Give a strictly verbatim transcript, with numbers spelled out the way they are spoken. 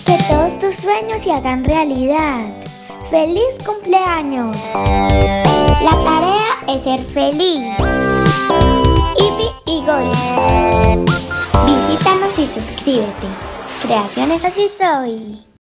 Que todos tus sueños se hagan realidad. ¡Feliz cumpleaños! La tarea es ser feliz. Ivy y Gold. Visítanos y suscríbete. Creaciones Así Soy.